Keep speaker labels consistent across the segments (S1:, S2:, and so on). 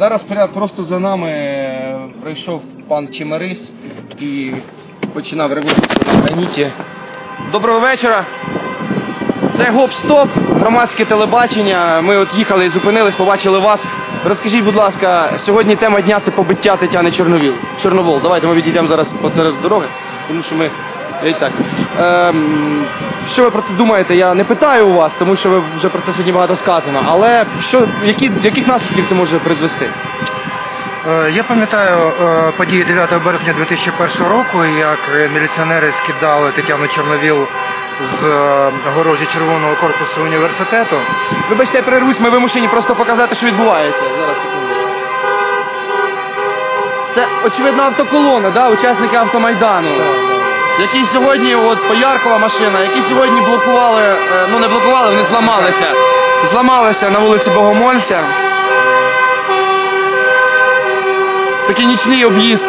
S1: Зараз просто за нами прийшов пан Чемерис і починав революцію на граніті. Доброго вечора. Це Гоп-Стоп, громадське телебачення. Ми от їхали і зупинились, побачили вас. Розкажіть, будь ласка, сьогодні тема дня – це побиття Тетяни Чорновол. Давайте ми відійдемо зараз посеред дороги, тому що ми... І так. Що ви про це думаєте? Я не питаю у вас, тому що ви вже про це сьогодні багато сказано. Але яких наслідків це може призвести?
S2: Я пам'ятаю події 9 березня 2001 року, як міліціонери скидали Тетяну Чорновол з огорожі Червоного корпусу університету.
S1: Вибачте, я перервусь, ми вимушені просто показати, що відбувається. Зараз, секунду. Це, очевидно, автоколона, да? Учасники Автомайдану. Які сьогодні, от Пояркова машина, які сьогодні блокували, ну не блокували, вони зламалися. Зламалися на вулиці Богомольця. Такий нічний об'їзд.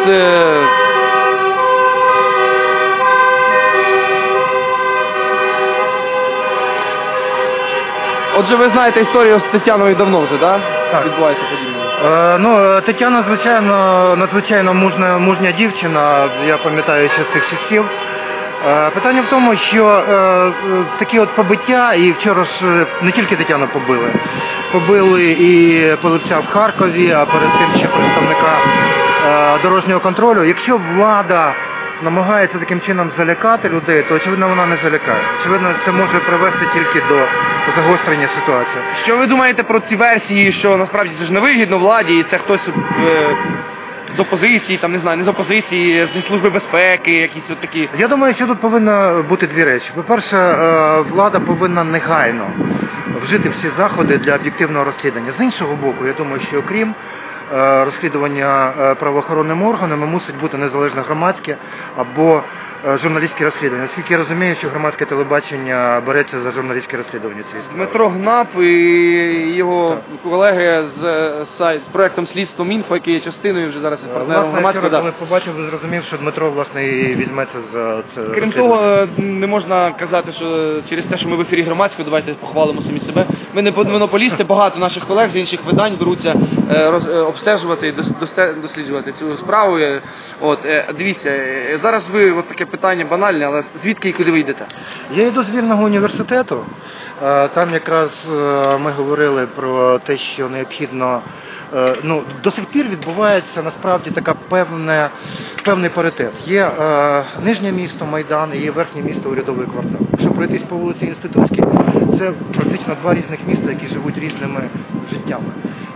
S1: Отже, ви знаєте історію з Тетяною давно вже, да?
S2: Так?
S1: Відбувається подібне.
S2: Тетяна, звичайно, надзвичайно мужня дівчина, я пам'ятаю ще з тих часів. Питання в тому, що такі от побиття, і вчора ж не тільки Тетяну побили. Побили і Пилипця в Харкові, а перед тим ще представника дорожнього контролю. Якщо влада намагається таким чином залякати людей, то, очевидно, вона не залякає. Очевидно, це може привести тільки до загострення ситуації.
S1: Що ви думаєте про ці версії, що насправді це ж невигідно владі, і це хтось з опозиції, там, не знаю, не з опозиції, зі Служби безпеки, якісь от такі?
S2: Я думаю, що тут повинно бути дві речі. По-перше, влада повинна негайно вжити всі заходи для об'єктивного розслідування. З іншого боку, я думаю, що окрім розслідування правоохоронними органами мусить бути незалежне громадське або журналістське розслідування. Оскільки я розумію, що громадське телебачення береться за журналістське розслідування цієї справи.
S1: Дмитро Гнап і його колеги з проєктом «Слідством Інфо», який є частиною вже зараз із партнером громадського.
S2: Власне, коли побачив, зрозумів, що Дмитро, власне, і візьметься за це.
S1: Крім того, не можна казати, що через те, що ми в ефірі громадського, давайте похвалимо самі себе. Ми не монополісти, багато наших колег з інших видань беруться обстежувати і досліджувати цю справу. Дивіться, зараз ви, от таке питання банальне, але звідки і куди ви йдете?
S2: Я йду з вільного університету. Там якраз ми говорили про те, що необхідно, до сих пір відбувається насправді певний паритет. Є нижнє місто Майдан і є верхнє місто Урядовий квартал. Якщо пройтись по вулиці Інститутській, це практично два різних міста, які живуть різними життями.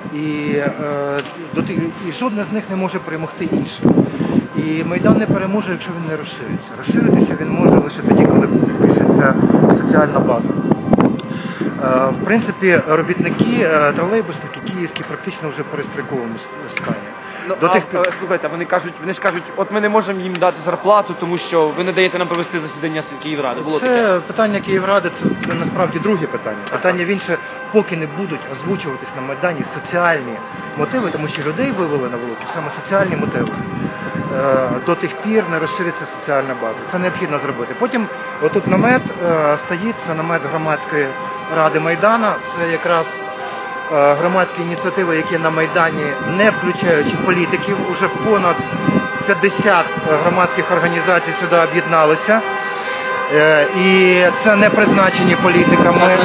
S2: І жодне з них не може перемогти інше. І Майдан не переможе, якщо він не розшириться. Розширитися він може лише тоді, коли збільшиться соціальна база. В принципі, робітники, тролейбусники київські практично вже в перестрілковому стані.
S1: Слухайте, вони ж кажуть, от ми не можемо їм дати зарплату, тому що ви не даєте нам провести засідання Київради.
S2: Це питання Київради, це насправді друге питання. Питання в інше, поки не будуть озвучуватись на Майдані соціальні мотиви, тому що людей вивели на вулицю, саме соціальні мотиви. До тих пір не розшириться соціальна база. Це необхідно зробити. Потім отут намет стоїть, це намет громадської ради Майдана, це якраз громадські ініціативи, які на Майдані, не включаючи політиків, уже понад 50 громадських організацій сюди об'єдналися. І це не призначені політиками.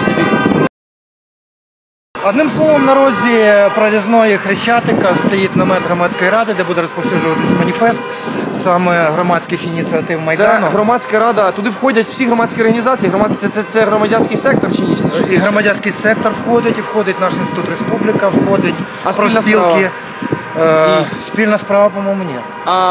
S2: Одним словом, на розі Прорізної Хрещатика стоїть намет громадської ради, де буде розповсюджуватися маніфест саме громадських ініціатив Майдану.
S1: Це громадська рада, туди входять всі громадські організації, це громадянський сектор чи ні?
S2: І громадянський сектор входить, і входить наш Інститут Республіка, входить профспілки. Спільна справа, по-моєму, ні.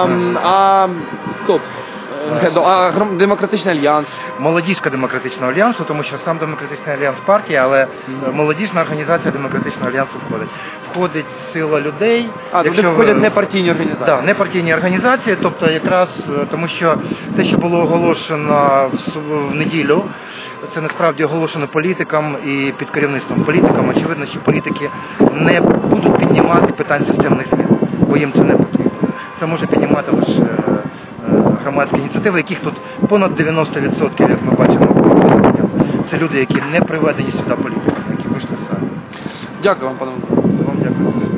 S1: Стоп. А Демократичний альянс?
S2: Молодіжка Демократичного альянсу, тому що сам Демократичний альянс партія, але молодіжна організація Демократичного альянсу входить. Входить сила людей.
S1: Туди входять непартійні організації?
S2: Так, непартійні організації, тобто якраз тому що те, що було оголошено в неділю, це насправді оголошено політикам і під керівництвом політикам. Очевидно, що політики не будуть піднімати питань системних змін, бо їм це не потрібно. Це може піднімати лише громадські ініціативи, яких тут понад 90%, як ми бачимо. Це люди, які не приведені сюди політиками, які вийшли самі.
S1: Дякую вам, пане.
S2: Вам дякую.